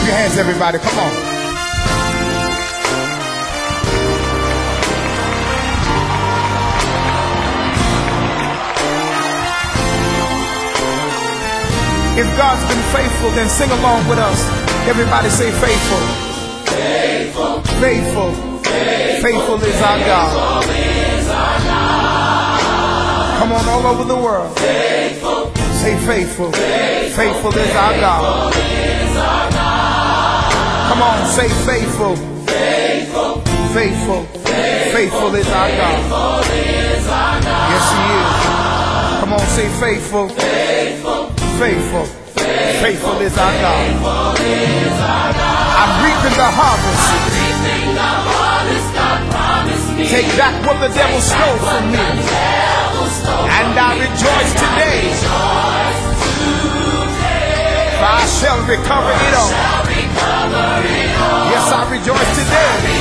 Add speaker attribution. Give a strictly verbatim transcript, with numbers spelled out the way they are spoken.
Speaker 1: your hands, everybody. Come on. If God's been faithful, then sing along with us. Everybody say faithful.
Speaker 2: Faithful.
Speaker 1: Faithful.
Speaker 2: Faithful,
Speaker 1: faithful is our God.
Speaker 2: Is our God.
Speaker 1: Come on, all over the world.
Speaker 2: Faithful.
Speaker 1: Say faithful.
Speaker 2: Faithful,
Speaker 1: faithful is our God.
Speaker 2: Is our God.
Speaker 1: Come on, say faithful.
Speaker 2: Faithful.
Speaker 1: Faithful. Faithful is our God.
Speaker 2: Is our God.
Speaker 1: Yes, He is. Come on, say faithful.
Speaker 2: Faithful.
Speaker 1: Faithful. Faithful is our God.
Speaker 2: Is our God.
Speaker 1: I'm reaping the harvest.
Speaker 2: I'm reaping the harvest God promised me.
Speaker 1: Take back what the devil stole from me. And I rejoice today. For I shall recover it all. Yes, I rejoice today.